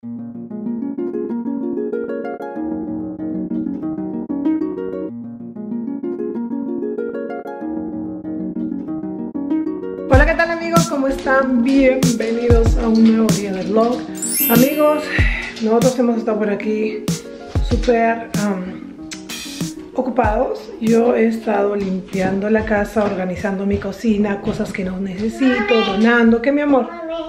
Hola, ¿qué tal amigos? ¿Cómo están? Bienvenidos a un nuevo día de vlog. Amigos, nosotros hemos estado por aquí súper ocupados. Yo he estado limpiando la casa, organizando mi cocina, cosas que no necesito, donando. ¿Qué, mi amor?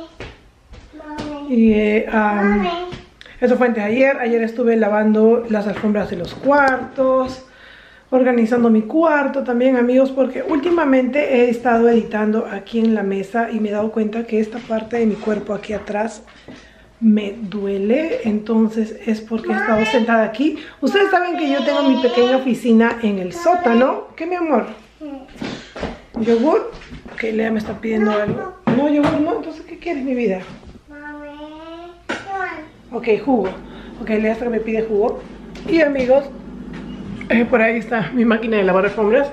Y eso fue antes de ayer. Ayer estuve lavando las alfombras de los cuartos, organizando mi cuarto también, amigos, porque últimamente he estado editando aquí en la mesa y me he dado cuenta que esta parte de mi cuerpo aquí atrás me duele. Entonces es porque he estado sentada aquí. Ustedes saben que yo tengo mi pequeña oficina en el sótano. ¿Qué, mi amor? ¿Yogur? Ok, Lea me está pidiendo algo. No, yogur no. Entonces, ¿qué quieres, mi vida? Ok, jugo. Ok, Lea hasta que me pide jugo. Y amigos, por ahí está mi máquina de lavar alfombras.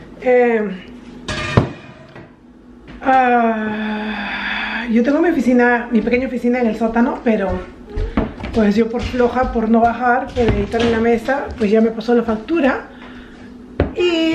Yo tengo mi oficina, mi pequeña oficina en el sótano, pero pues yo por floja, por no bajar, por editar en la mesa, pues ya me pasó la factura. Y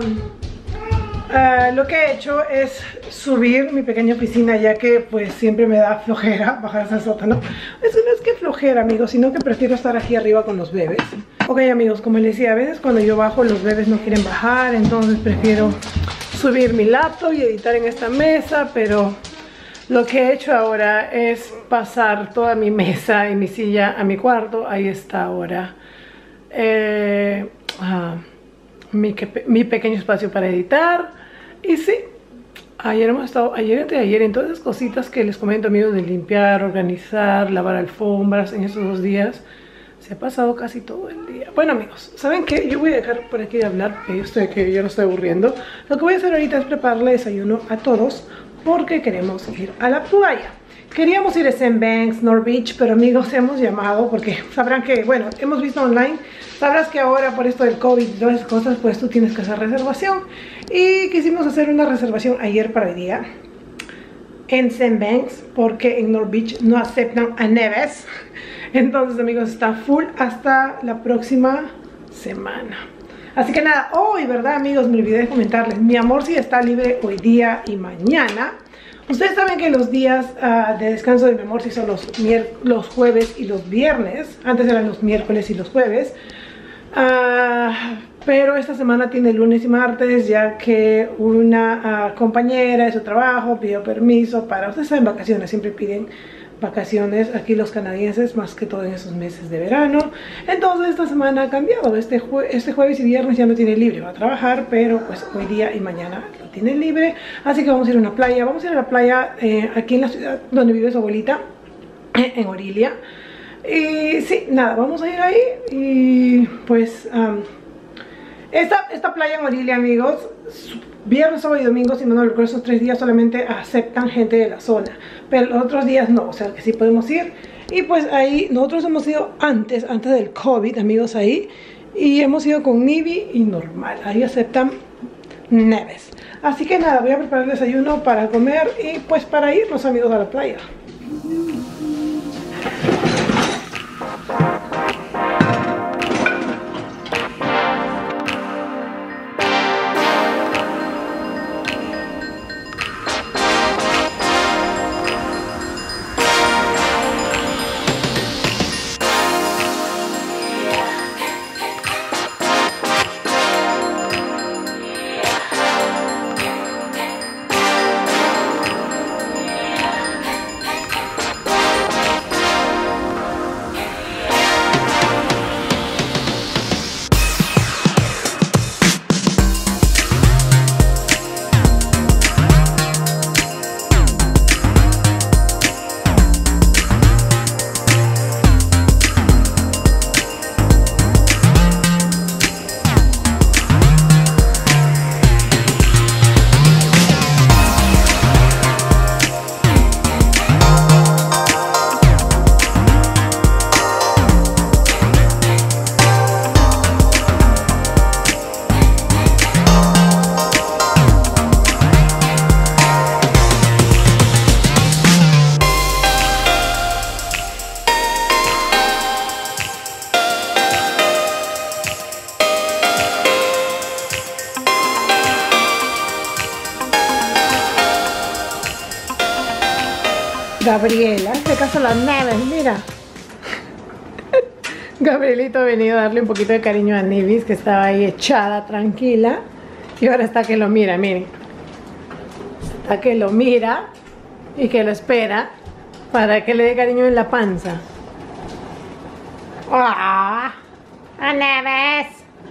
lo que he hecho es subir mi pequeña oficina, ya que pues siempre me da flojera bajar hasta el sótano. Eso no es que flojera, amigos, sino que prefiero estar aquí arriba con los bebés. Ok, amigos, como les decía, a veces cuando yo bajo los bebés no quieren bajar, entonces prefiero subir mi laptop y editar en esta mesa. Pero lo que he hecho ahora es pasar toda mi mesa y mi silla a mi cuarto. Ahí está ahora mi pequeño espacio para editar. Y sí, ayer hemos estado, ayer en todas esas cositas que les comento, amigos, de limpiar, organizar, lavar alfombras. En esos 2 días se ha pasado casi todo el día. Bueno, amigos, ¿saben qué? Yo voy a dejar por aquí de hablar, que yo no estoy aburriendo. Lo que voy a hacer ahorita es prepararle desayuno a todos, porque queremos ir a la playa. Queríamos ir a Sandbanks, North Beach, pero amigos, hemos llamado porque sabrán que, bueno, hemos visto online. Sabrás que ahora por esto del COVID y todas esas cosas, pues tú tienes que hacer reservación. Y quisimos hacer una reservación ayer para hoy día en Sandbanks, porque en North Beach no aceptan a Neves. Entonces, amigos, está full hasta la próxima semana. Así que nada, hoy, ¿verdad, amigos? Me olvidé de comentarles. Mi amor sí está libre hoy día y mañana. Ustedes saben que los días de descanso de mi amor sí son los jueves y los viernes. Antes eran los miércoles y los jueves. Pero esta semana tiene lunes y martes, ya que una compañera de su trabajo pidió permiso para... Ustedes saben, vacaciones, siempre piden vacaciones aquí los canadienses, más que todo en esos meses de verano. Entonces esta semana ha cambiado. Este jueves y viernes ya no tiene libre, va a trabajar, pero pues hoy día y mañana lo tiene libre. Así que vamos a ir a una playa. Vamos a ir a la playa aquí en la ciudad donde vive su abuelita, en Orillia. Y sí, nada, vamos a ir ahí. Y pues esta playa en Orillia, amigos, viernes, sábado y domingo, si no me recuerdo, esos 3 días solamente aceptan gente de la zona, pero los otros días no, o sea que sí podemos ir. Y pues ahí nosotros hemos ido antes del COVID, amigos, ahí, y hemos ido con Nibi y normal, ahí aceptan Neves. Así que nada, voy a preparar el desayuno para comer y pues para irnos, amigos, a la playa. Gabriela, de casa las Neves, mira. Gabrielito ha venido a darle un poquito de cariño a Nivis, que estaba ahí echada, tranquila. Y ahora está que lo mira, miren. Está que lo mira y que lo espera para que le dé cariño en la panza. ¡Ah! ¡A Neves!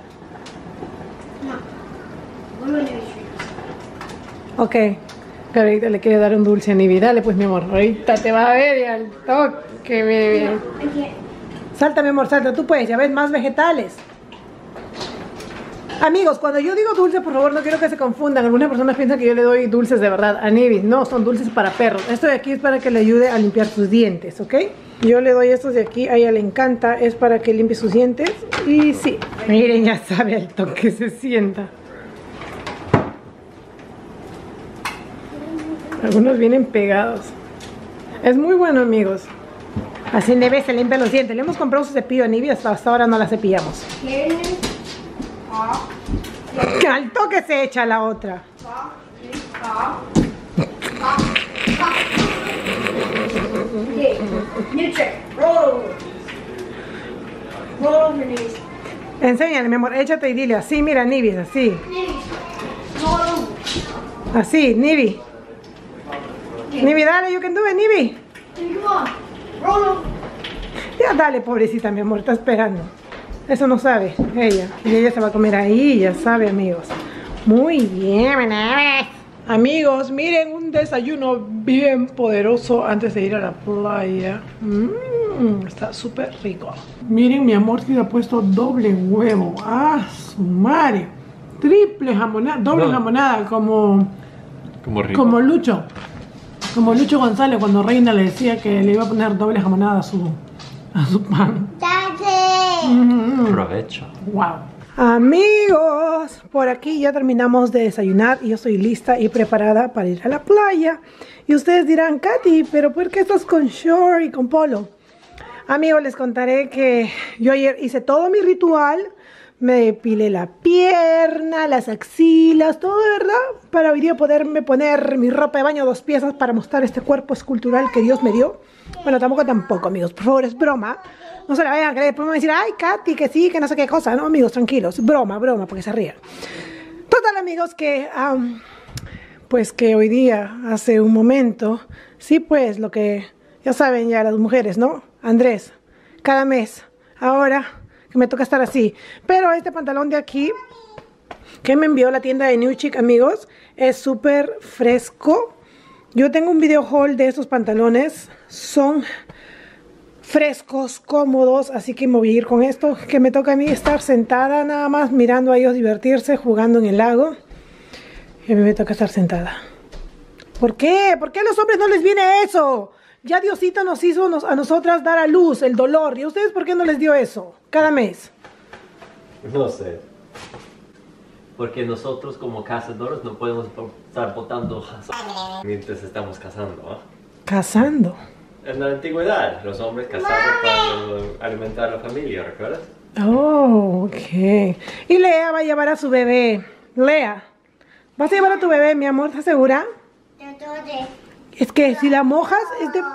Ok, Gabrielito le quiere dar un dulce a Nivi. Dale pues, mi amor, ahorita te vas a ver y al toque, bebé. Salta, mi amor, salta, tú puedes, ya ves, más vegetales. Amigos, cuando yo digo dulce, por favor, no quiero que se confundan. Algunas personas piensan que yo le doy dulces de verdad a Nivi. No, son dulces para perros. Esto de aquí es para que le ayude a limpiar sus dientes, ¿ok? Yo le doy estos de aquí, a ella le encanta, es para que limpie sus dientes. Y sí, miren, ya sabe al toque se sienta. Algunos vienen pegados. Es muy bueno, amigos. Así Neves se limpia los dientes. Le hemos comprado su cepillo a Nivi, hasta ahora no la cepillamos. Al toque se echa la otra. Enséñale, mi amor, échate y dile así, mira, Nivi, así. Así, Nivi. Nivi, dale, you can do it, Nivi. Ya dale, pobrecita, mi amor, está esperando. Eso no sabe ella. Y ella se va a comer ahí, ya sabe, amigos. Muy bien, amigos, miren, un desayuno bien poderoso antes de ir a la playa. Está súper rico. Miren, mi amor, si le ha puesto doble huevo. ¡Ah, su madre! Triple jamonada, doble jamonada, como Lucho. Como Lucho González cuando Reina le decía que le iba a poner doble jamonada a su pan. Provecho. Wow. Amigos, por aquí ya terminamos de desayunar y yo estoy lista y preparada para ir a la playa. Y ustedes dirán, Katy, ¿pero por qué estás con short y con polo? Amigos, les contaré que yo ayer hice todo mi ritual. Me depilé la pierna, las axilas, todo, de verdad, para hoy día poderme poner mi ropa de baño 2 piezas para mostrar este cuerpo escultural que Dios me dio. Bueno, tampoco, amigos, por favor, es broma. No se la vayan a creer, después me van a decir, ay, Katy, que sí, que no sé qué cosa. No, amigos, tranquilos, broma, porque se rían. Total, amigos, que, pues que hoy día, hace un momento, sí, pues, lo que ya saben ya las mujeres, ¿no? Andrés, cada mes, ahora que me toca estar así. Pero este pantalón de aquí, que me envió la tienda de New Chic, amigos, es súper fresco. Yo tengo un video haul de estos pantalones. Son frescos, cómodos, así que me voy a ir con esto. Que me toca a mí estar sentada nada más, mirando a ellos divertirse, jugando en el lago. Y a mí me toca estar sentada. ¿Por qué? ¿Por qué a los hombres no les viene eso? Ya Diosito nos hizo a nosotras dar a luz el dolor. ¿Y a ustedes por qué no les dio eso cada mes? No sé. Porque nosotros como cazadores no podemos estar botando mientras estamos cazando, ¿no? ¿Cazando? En la antigüedad, los hombres cazaban para alimentar a la familia, ¿recuerdas? Oh, ok. Y Lea va a llevar a su bebé. Lea, ¿vas a llevar a tu bebé, mi amor? ¿Estás segura? Es que si la mojas es de...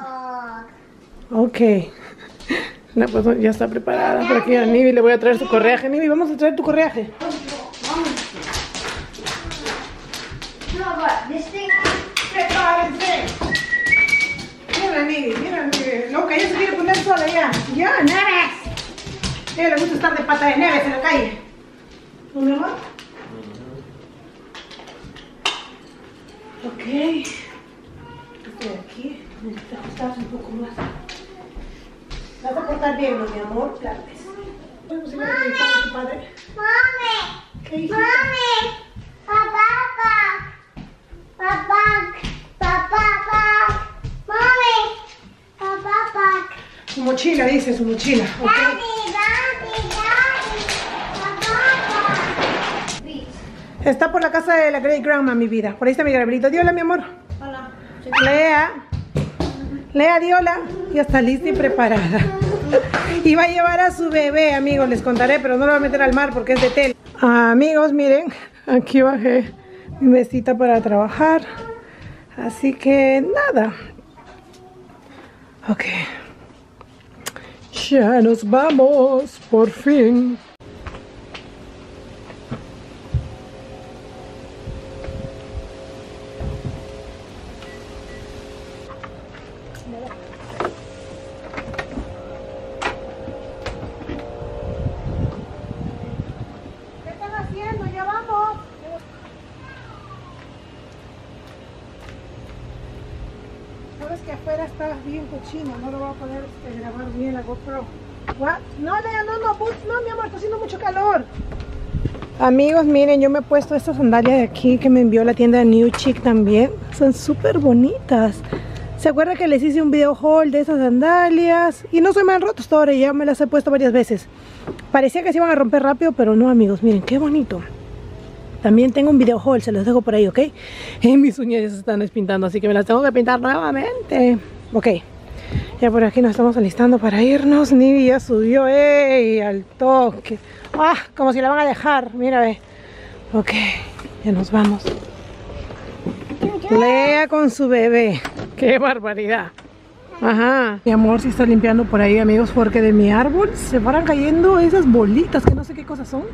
Ok. La pues ya está preparada. Por aquí a Nivi le voy a traer su correaje. Nivi, vamos a traer tu correaje. Mira, Nivi, loca, ella se quiere poner sola ya. Ya, Neves. A ella le gusta estar de pata de Neves en la calle. ¿No, mi amor? Ok. Estoy aquí, necesitas ajustarse un poco más. ¿Te vas a portar bien, ¿no, mi amor? Claro que sí. ¿Podemos ir a entrevistar a tu padre? ¡Mami! ¿Qué hiciste? ¡Mami! ¡Papá! ¡Mami! ¡Papá! Su mochila, dice, su mochila. Ok. Está por la casa de la Great Grandma, mi vida. Por ahí está mi Gabrielito. Di hola, mi amor. Hola. Lea, di hola. Ya está lista y preparada. Y va a llevar a su bebé, amigos. Les contaré, pero no lo voy a meter al mar porque es de tela. Amigos, miren. Aquí bajé mi mesita para trabajar. Así que nada. Ok. Ya nos vamos, por fin. ¿Qué están haciendo? Ya vamos. Sabes que afuera está bien cochino, no lo voy a poder grabar bien la GoPro. What? No, mi amor, está haciendo mucho calor. Amigos, miren, yo me he puesto esta sandalia de aquí que me envió la tienda de New Chic también. Son súper bonitas. ¿Se acuerda que les hice un video haul de esas sandalias? Y no se me han roto hasta ahora, ya me las he puesto varias veces. Parecía que se iban a romper rápido, pero no, amigos, miren, qué bonito. También tengo un video haul, se los dejo por ahí, ¿ok? Y mis uñas ya se están despintando, así que me las tengo que pintar nuevamente. Ok, ya por aquí nos estamos alistando para irnos. Nivi ya subió, ¡ey! Al toque. ¡Ah! Como si la van a dejar, mira, ve. Ok, ya nos vamos. Lea con su bebé. ¡Qué barbaridad! Ajá. Mi amor sí está limpiando por ahí, amigos, porque de mi árbol se van cayendo esas bolitas que no sé qué cosas son.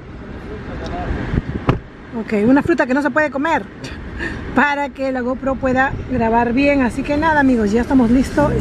Ok, una fruta que no se puede comer para que la GoPro pueda grabar bien. Así que nada, amigos, ya estamos listos.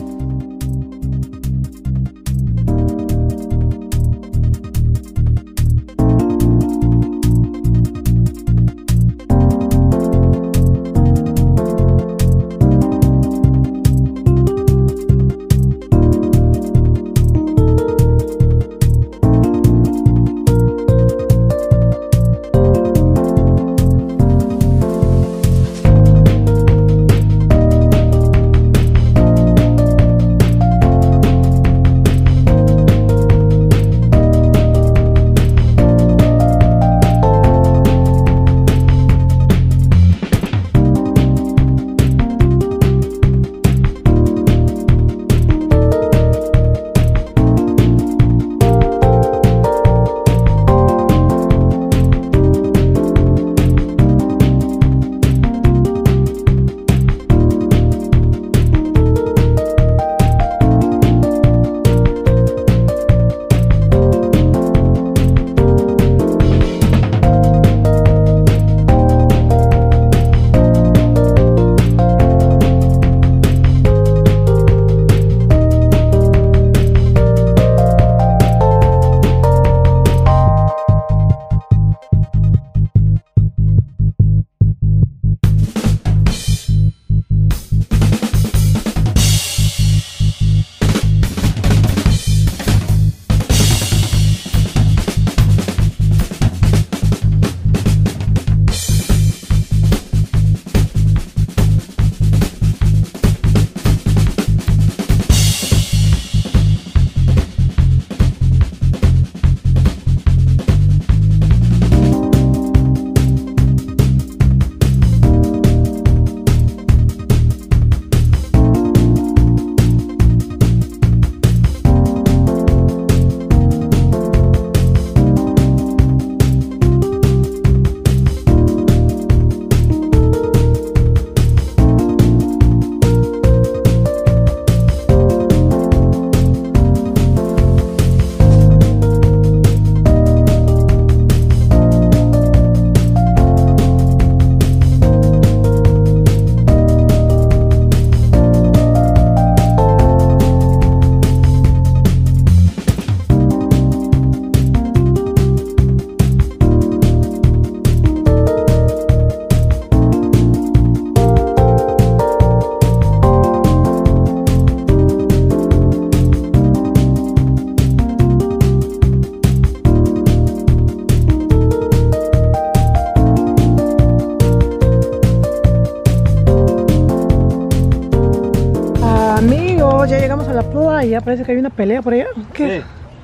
Ya llegamos a la playa, parece que hay una pelea por allá. ¿Qué? Sí.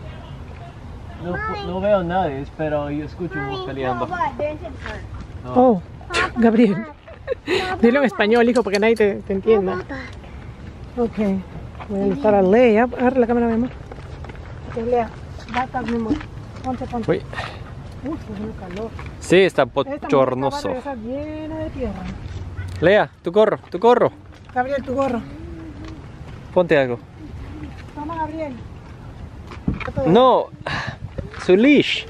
No veo a nadie, pero yo escucho unos peleando. Oh, Gabriel. Dilo en español, hijo, porque nadie te entienda. Ok. Voy a alistar a Lea. Agarra la cámara, mi amor. Ok, Lea. Bata, mi amor. Ponte. Uy. Uf, es un calor. Sí, está Esta bochornoso. está llena de tierra. Lea, tu gorro. Gabriel, tu gorro. ponte algo. Toma, Gabriel. No, su leash.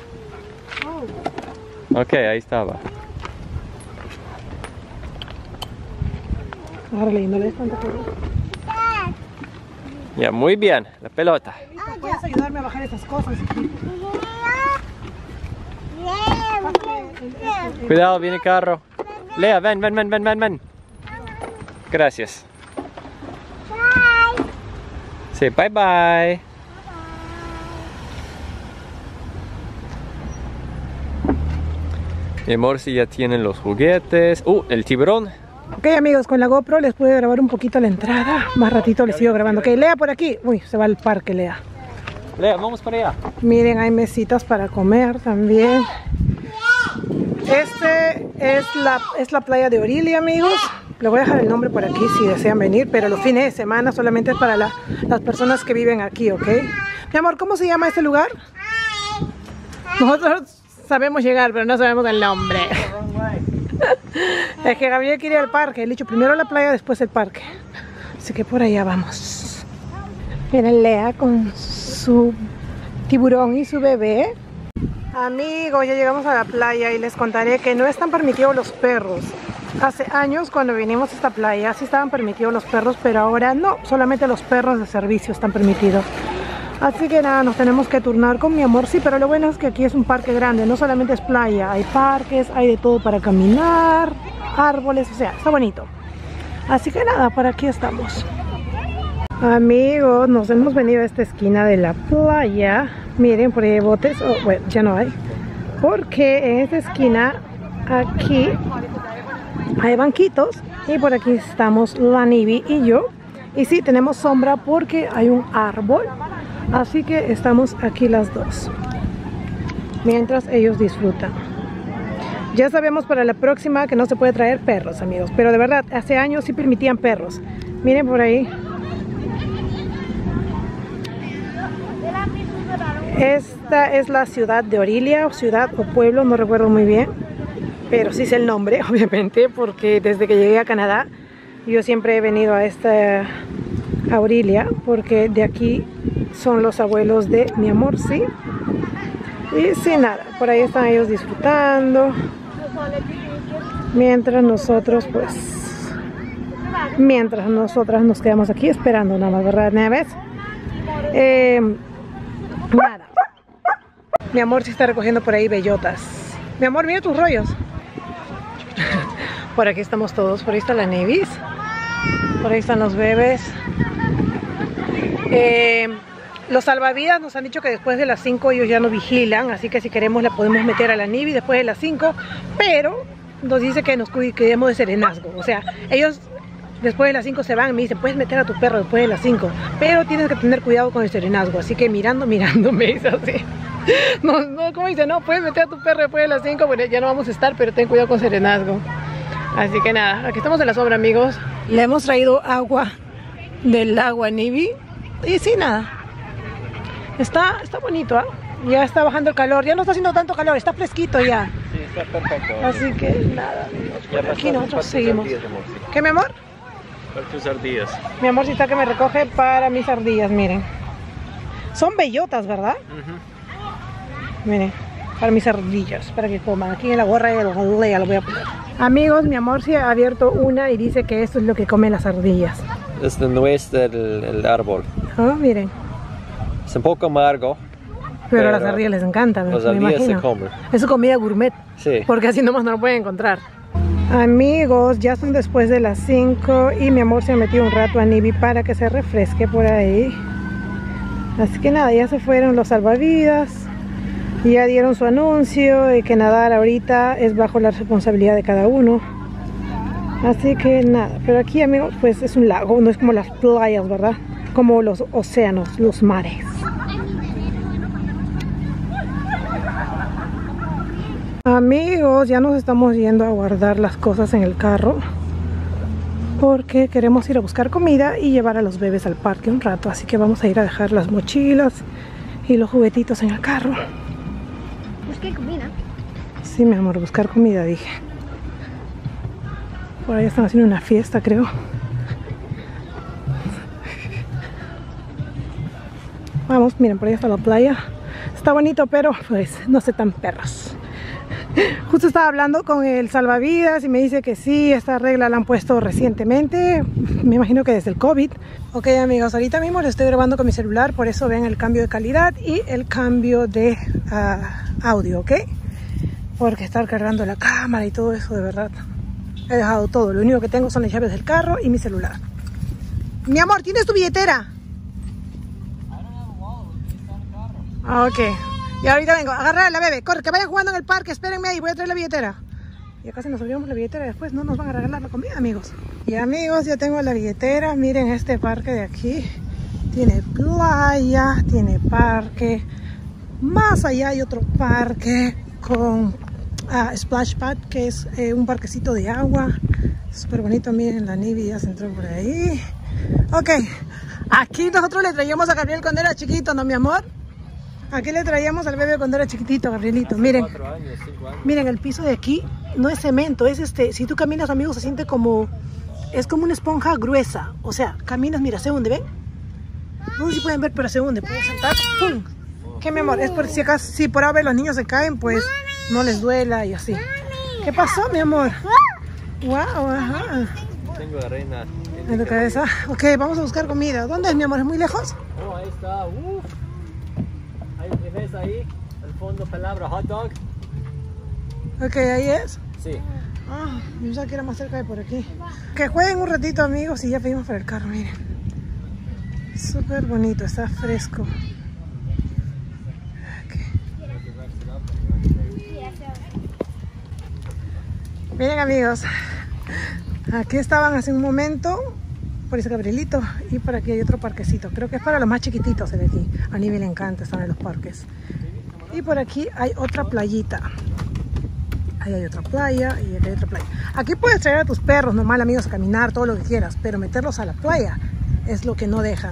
Ok, ahí estaba. Agárrale, no le des tanta cosa. Ya, muy bien, la pelota. ¿Puedes ayudarme a bajar esas cosas? Cuidado, viene carro. Lea, ven, ven, ven, ven, ven, ven. Gracias. Sí, bye bye. Mi amor, si ya tienen los juguetes. El tiburón. Ok, amigos, con la GoPro les pude grabar un poquito la entrada. Más ratito les sigo grabando. Ok, Lea por aquí. Uy, se va al parque, Lea. Lea, vamos para allá. Miren, hay mesitas para comer también. Este es la playa de Orillia, amigos. Le voy a dejar el nombre por aquí si desean venir, pero los fines de semana solamente es para las personas que viven aquí, ¿ok? Mi amor, ¿cómo se llama este lugar? Nosotros sabemos llegar, pero no sabemos el nombre. Es que Gabriel quiere ir al parque. He dicho primero la playa, después el parque. Así que por allá vamos. Miren, Lea con su tiburón y su bebé. Amigos, ya llegamos a la playa y les contaré que no están permitidos los perros. Hace años cuando vinimos a esta playa sí estaban permitidos los perros, pero ahora no, solamente los perros de servicio están permitidos. Así que nada, nos tenemos que turnar con mi amor. Sí, pero lo bueno es que aquí es un parque grande, no solamente es playa, hay parques, hay de todo para caminar, árboles, o sea, está bonito. Así que nada, por aquí estamos. Amigos, nos hemos venido a esta esquina de la playa. Miren, por ahí hay botes, bueno, ya no hay. Porque en esta esquina, aquí, hay banquitos. Y por aquí estamos la Nivi y yo. Y sí, tenemos sombra porque hay un árbol. Así que estamos aquí las dos, mientras ellos disfrutan. Ya sabemos para la próxima que no se puede traer perros, amigos. Pero de verdad, hace años sí permitían perros. Miren por ahí. Esta es la ciudad de Orillia, ciudad o pueblo, no recuerdo muy bien. Pero sí sé el nombre, obviamente, porque desde que llegué a Canadá yo siempre he venido a Orillia, porque de aquí son los abuelos de mi amor, ¿sí? Y sí, nada, por ahí están ellos disfrutando. Mientras nosotros, nosotras nos quedamos aquí esperando nada más, ¿verdad, Neves? Nada. Mi amor sí está recogiendo por ahí bellotas. Mi amor, mira tus rollos. Por aquí estamos todos, por ahí está la Nevis. Por ahí están los bebés. Los salvavidas nos han dicho que después de las 5 ellos ya no vigilan, así que si queremos la podemos meter a la Nivi después de las 5, pero nos dice que nos cuidemos de serenazgo. O sea, ellos después de las 5 se van y me dicen, puedes meter a tu perro después de las 5, pero tienes que tener cuidado con el serenazgo. Así que mirando me dice así. No, como dice, no, puedes meter a tu perro después de las 5, bueno, ya no vamos a estar, pero ten cuidado con serenazgo. Así que nada, aquí estamos en la sombra, amigos. Le hemos traído agua del lago Nivi. Y sí, nada. Está bonito, ¿eh? Ya está bajando el calor. Ya no está haciendo tanto calor, está fresquito ya. Sí, está perfecto. Así que nada, amigos. Ya Aquí nosotros seguimos. Ardillas, amor, sí. ¿Qué, mi amor? Para tus ardillas. Mi amorcita que me recoge para mis ardillas, miren. Son bellotas, ¿verdad? Miren, para mis ardillas, para que coman. Aquí en la gorra de los Lea lo voy a poner. Amigos, mi amor sí ha abierto una y dice que esto es lo que comen las ardillas. Es la nuez del árbol. Oh, miren. Es un poco amargo. Pero a las ardillas les encanta, me ardillas imagino. se comen. Es su comida gourmet. Sí. Porque así nomás no lo pueden encontrar. Amigos, ya son después de las 5 y mi amor se ha metido un rato a Nivi para que se refresque por ahí. Así que nada, ya se fueron los salvavidas. Ya dieron su anuncio de que nadar ahorita es bajo la responsabilidad de cada uno. Así que nada, pero aquí, amigos, pues es un lago, no es como las playas, ¿verdad? Como los océanos, los mares. Amigos, ya nos estamos yendo a guardar las cosas en el carro porque queremos ir a buscar comida y llevar a los bebés al parque un rato. Así que vamos a ir a dejar las mochilas y los juguetitos en el carro. ¿Busqué comida? Sí, mi amor, buscar comida, dije. Por ahí están haciendo una fiesta, creo. Vamos, miren, por ahí está la playa. Está bonito, pero pues no sé tan perros. Justo estaba hablando con el salvavidas y me dice que sí, esta regla la han puesto recientemente, me imagino que desde el COVID. Ok amigos, ahorita mismo lo estoy grabando con mi celular, por eso ven el cambio de calidad y el cambio de audio, ¿ok? Porque estar cargando la cámara y todo eso, de verdad, he dejado todo. Lo único que tengo son las llaves del carro y mi celular. Mi amor, ¿tienes tu billetera? Ok. Y ahorita vengo, agarra a la bebé, corre, que vayan jugando en el parque, espérenme ahí, voy a traer la billetera. Ya casi nos olvidamos la billetera, después no nos van a regalar la comida, amigos. Y amigos, ya tengo la billetera, miren este parque de aquí. Tiene playa, tiene parque. Más allá hay otro parque con Splash Pad, que es un parquecito de agua. Súper bonito, miren, la Nivi ya se entró por ahí. Ok, aquí nosotros le traíamos a Gabriel cuando era chiquito, ¿no, mi amor? Aquí le traíamos al bebé cuando era chiquitito, Gabrielito. Miren, 4 años, 5 años. miren, el piso de aquí no es cemento, es si tú caminas, amigos, se siente como, es como una esponja gruesa. O sea, caminas, mira, se hunde, ¿ven? No sé si pueden ver, pero se hunde. Pueden saltar, ¡pum! ¿Qué, mi amor? Es por si acaso, si por haber los niños se caen, pues no les duela y así. ¿Qué pasó, mi amor? Wow, ajá. Tengo arena ¿En tu cabeza? Ok, vamos a buscar comida. ¿Dónde es, mi amor? ¿Es muy lejos? Oh, ahí está. Ahí ves ahí, al fondo palabra hot dog. Ok, ahí es. Sí. Ah, yo pensaba que era más cerca de por aquí. Que jueguen un ratito, amigos, y ya pedimos para el carro, miren. Súper bonito, está fresco. Okay. Miren, amigos, aquí estaban hace un momento, por ese Gabrielito, y por aquí hay otro parquecito. Creo que es para los más chiquititos de aquí. A Nivi le encanta estar en los parques. Y por aquí hay otra playita. Ahí hay otra playa y aquí hay otra playa. Aquí puedes traer a tus perros, normal, amigos, a caminar, todo lo que quieras, pero meterlos a la playa es lo que no dejan.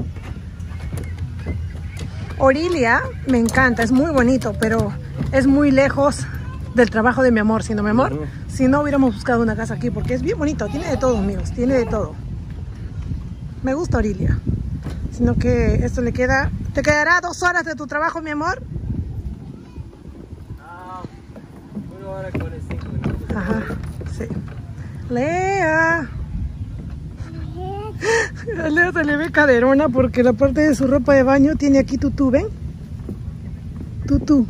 Orilia me encanta, es muy bonito, pero es muy lejos del trabajo de mi amor, ¿sí, no, mi amor? Si no, hubiéramos buscado una casa aquí, porque es bien bonito, tiene de todo, amigos, tiene de todo. Me gusta Orilia, sino que esto le queda... ¿Te quedará 2 horas de tu trabajo, mi amor? 1 hora 45 minutos. Ajá, sí. Lea. A Lea se le ve caderona porque la parte de su ropa de baño tiene aquí tutú, ¿ven? Tutú.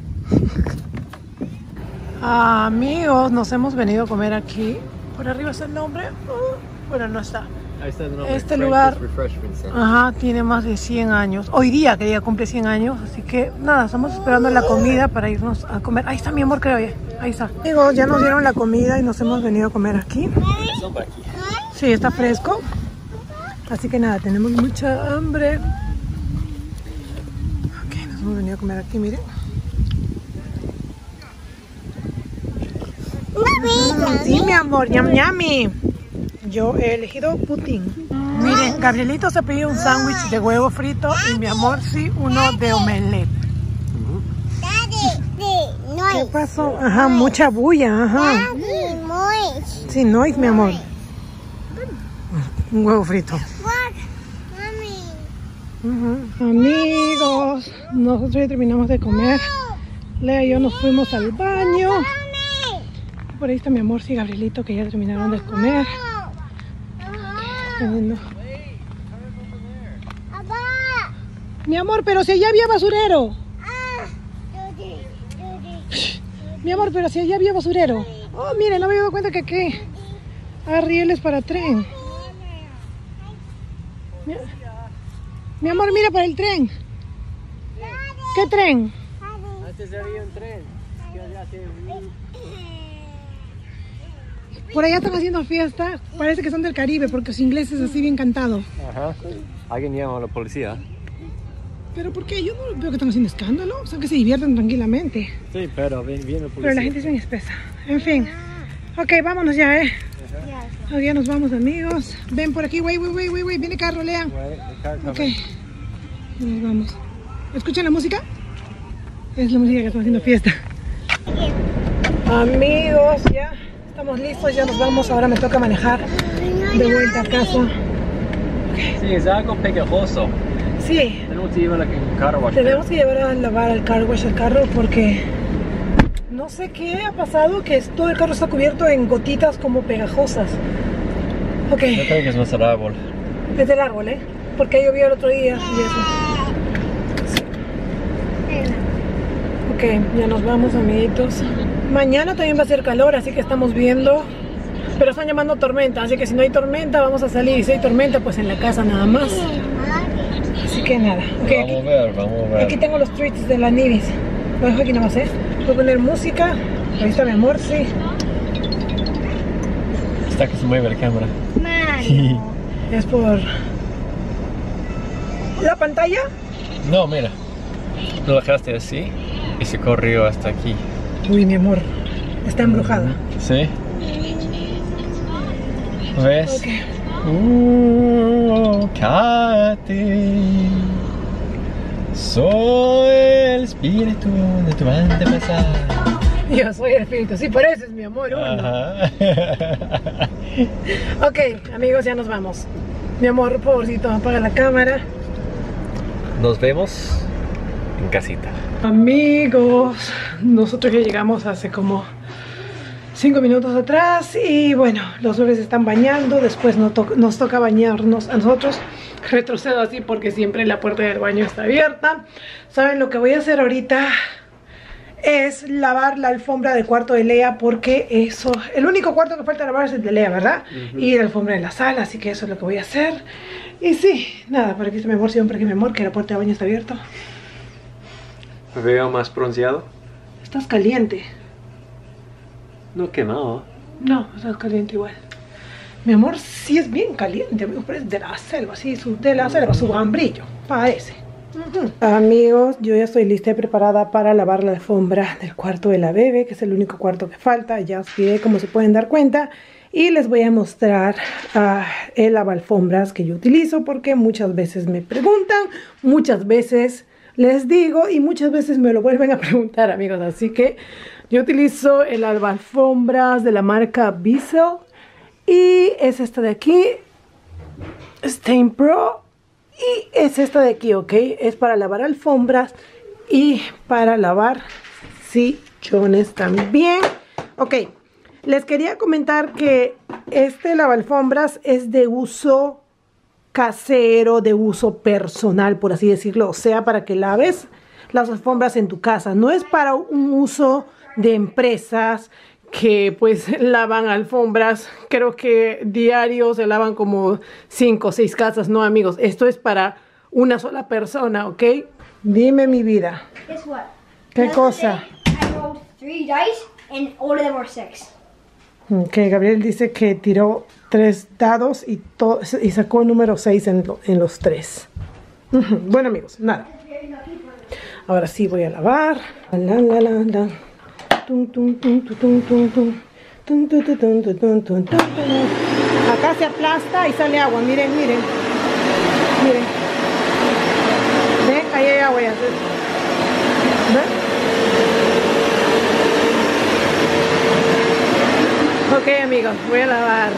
Amigos, nos hemos venido a comer aquí. Por arriba está el nombre. Bueno, no está. Ahí está el nombre. Este lugar, Refreshment Center. ajá, tiene más de 100 años. Hoy día que ya cumple 100 años, así que nada, estamos esperando la comida para irnos a comer. Ahí está mi amor, creo ya. Ahí está. Amigos, ya nos dieron la comida y nos hemos venido a comer aquí. Son para aquí. Sí, está fresco. Así que nada, tenemos mucha hambre. Ok, nos hemos venido a comer aquí, miren. Sí, mi amor, ñam ñami. Yo he elegido putín. Miren, Gabrielito se pidió un sándwich de huevo frito y mi amor sí, uno de omelette. ¿Qué pasó? Ajá, mucha bulla, ajá. Sí, noise, mi amor. Un huevo frito. Amigos, nosotros ya terminamos de comer. Lea y yo nos fuimos al baño. Por ahí está mi amor, sí, Gabrielito, que ya terminaron de comer. Mi amor, pero si allá había basurero. Mi amor, pero si allá había basurero. Oh, miren, no me he dado cuenta que aquí hay rieles para tren. Mi amor, mira para el tren. ¿Qué tren? Antes había un tren. Por allá están haciendo fiesta. Parece que son del Caribe porque los ingleses así bien cantados. Ajá. Alguien llama a la policía. ¿Pero por qué? Yo no veo que están haciendo escándalo. O sea, que se divierten tranquilamente. Sí, pero viene la policía. Pero la gente es bien espesa. En fin. Ok, vámonos ya, Ya nos vamos, amigos. Ven por aquí, güey. Viene carro, Lea. Ok. Nos vamos. ¿Escuchan la música? Es la música que están haciendo fiesta. Amigos, ya estamos listos, ya nos vamos. Ahora me toca manejar de vuelta a casa. Sí, es algo pegajoso. Sí. Tenemos que llevar en car wash. Tenemos que llevar a lavar al car wash el carro porque no sé qué ha pasado, que todo el carro está cubierto en gotitas como pegajosas. Ok. Yo creo que es nuestro árbol. Es del árbol, ¿eh? Porque llovió el otro día y eso. Ok, ya nos vamos, amiguitos. Mañana también va a ser calor, así que estamos viendo. Pero están llamando tormenta, así que si no hay tormenta vamos a salir. Y si hay tormenta, pues en la casa nada más. Así que nada. Okay, Vamos a ver. aquí tengo los tweets de la Nivis. Lo dejo aquí nada más, ¿eh? Voy a poner música. Ahí está mi amor, sí. Está que se mueve la cámara. Mario. Es por la pantalla. No, mira. Lo dejaste así y se corrió hasta aquí. Uy, mi amor, está embrujada. ¿Sí? ¿Ves? Ok. Cállate. Soy el espíritu de tu antepasado. Yo soy el espíritu, sí, por eso es mi amor. Uno. Ajá. Ok, amigos, ya nos vamos. Mi amor, por favorcito, apaga la cámara. Nos vemos en casita. Amigos, nosotros ya llegamos hace como 5 minutos atrás y bueno, los bebés están bañando, después nos toca bañarnos a nosotros. Retrocedo así porque siempre la puerta del baño está abierta. ¿Saben lo que voy a hacer ahorita? Es lavar la alfombra del cuarto de Lea porque eso, el único cuarto que falta lavar es el de Lea, ¿verdad? Y la alfombra de la sala, así que eso es lo que voy a hacer. Y sí, nada, por aquí está mi amor, siempre que mi amor, que la puerta del baño está abierta. ¿Me veo más bronceado? Estás caliente. No quemado. No, estás caliente igual. Mi amor, sí es bien caliente, amigo, pero es de la selva, sí, de la selva, su bambrillo, parece. Amigos, yo ya estoy lista y preparada para lavar la alfombra del cuarto de la bebé, que es el único cuarto que falta. Ya os pide, como se pueden dar cuenta, y les voy a mostrar el lavaalfombras que yo utilizo, porque muchas veces me preguntan, muchas veces les digo y muchas veces me lo vuelven a preguntar, amigos. Así que yo utilizo el lavaalfombras de la marca Bissell y es esta de aquí, Stain Pro. Y es esta de aquí, ¿ok? Es para lavar alfombras y para lavar sillones también. Ok, les quería comentar que este lavaalfombras es de uso casero, de uso personal, por así decirlo. O sea, para que laves las alfombras en tu casa. No es para un uso de empresas que pues lavan alfombras, creo que diario se lavan como 5 o 6 casas. No, amigos, esto es para una sola persona, ¿ok? Dime, mi vida. Guess what? ¿Qué The other cosa? day, I rolled 3 dice and all of them were 6. Ok, Gabriel dice que tiró 3 dados y sacó el número 6 en los 3. Bueno, amigos, nada. Ahora sí voy a lavar. Acá se aplasta y sale agua, miren, miren. Miren. ¿Ven? Ahí hay agua. ¿Ven? Ok, amigos, voy a lavar.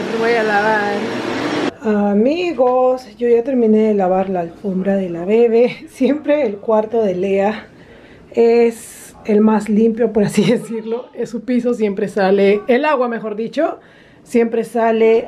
Amigos, yo ya terminé de lavar la alfombra de la bebé. Siempre el cuarto de Lea es el más limpio, por así decirlo. Es su piso, siempre sale el agua, mejor dicho, siempre sale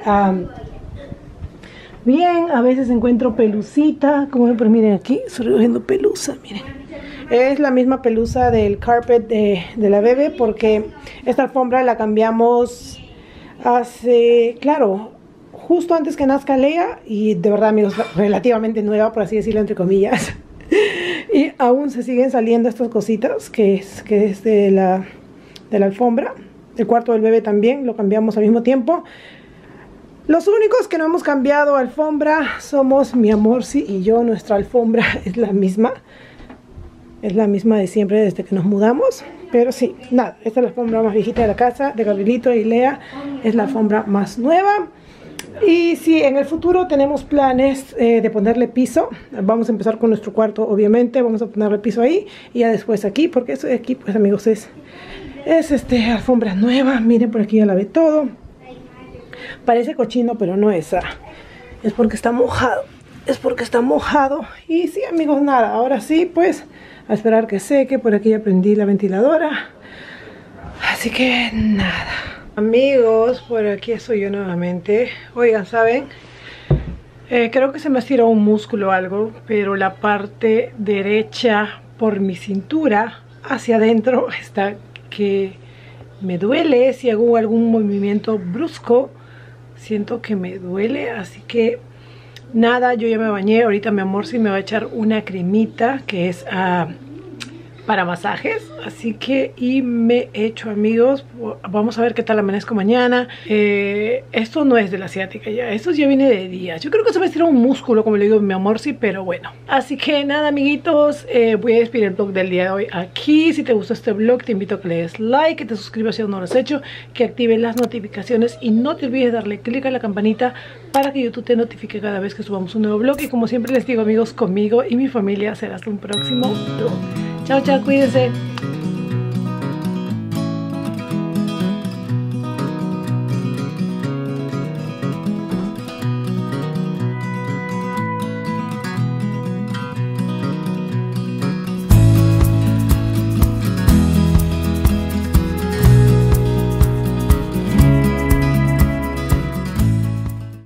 bien. A veces encuentro pelucita, como ven, pero miren, aquí estoy recogiendo pelusa, miren. Es la misma pelusa del carpet de la bebé, porque esta alfombra la cambiamos hace, claro, justo antes que nazca Lea, y de verdad, amigos, relativamente nueva, por así decirlo, entre comillas. Y aún se siguen saliendo estas cositas que es de la alfombra. El cuarto del bebé también lo cambiamos al mismo tiempo. Los únicos que no hemos cambiado alfombra somos mi amor, sí, y yo. Nuestra alfombra es la misma. Es la misma de siempre desde que nos mudamos. Pero sí, nada, esta es la alfombra más viejita de la casa, de Gabrielito y Lea. Es la alfombra más nueva. Y sí, en el futuro tenemos planes de ponerle piso. Vamos a empezar con nuestro cuarto, obviamente. Vamos a ponerle piso ahí y ya después aquí, porque eso de aquí, pues, amigos, es alfombra nueva. Miren, por aquí ya lavé todo. Parece cochino, pero no es. Es porque está mojado. es porque está mojado. Y sí, amigos, nada, ahora sí, pues a esperar que seque. Por aquí ya prendí la ventiladora, así que nada. Amigos, por aquí estoy yo nuevamente. Oigan, ¿saben? Creo que se me ha estirado un músculo o algo, pero la parte derecha por mi cintura hacia adentro está que me duele. Si hago algún movimiento brusco, siento que me duele, así que nada, yo ya me bañé. Ahorita mi amor sí me va a echar una cremita que es para masajes, así que y me echo, amigos. Vamos a ver qué tal amanezco mañana. Esto no es de la asiática ya, esto ya viene de días. Yo creo que se me estira un músculo, como le digo mi amor, sí, pero bueno. Así que nada, amiguitos, voy a despedir el vlog del día de hoy aquí. Si te gustó este vlog, te invito a que le des like, que te suscribas si aún no lo has hecho, que actives las notificaciones y no te olvides darle clic a la campanita para que YouTube te notifique cada vez que subamos un nuevo vlog. Y como siempre les digo, amigos, conmigo y mi familia será hasta un próximo vlog. Chao, chao, cuídense.